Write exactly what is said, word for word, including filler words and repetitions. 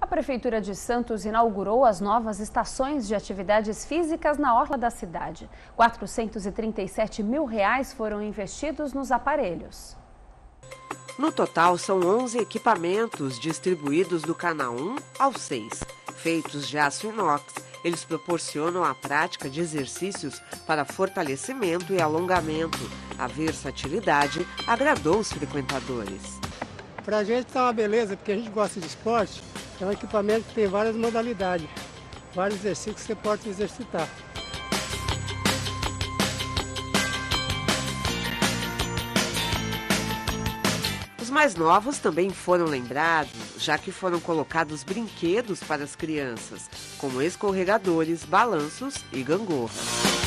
A Prefeitura de Santos inaugurou as novas estações de atividades físicas na orla da cidade. quatrocentos e trinta e sete mil reais foram investidos nos aparelhos. No total, são onze equipamentos distribuídos do canal um ao seis. Feitos de aço inox, eles proporcionam a prática de exercícios para fortalecimento e alongamento. A versatilidade agradou os frequentadores. Para a gente está uma beleza, porque a gente gosta de esporte. É um equipamento que tem várias modalidades, vários exercícios que você pode exercitar. Os mais novos também foram lembrados, já que foram colocados brinquedos para as crianças, como escorregadores, balanços e gangorra.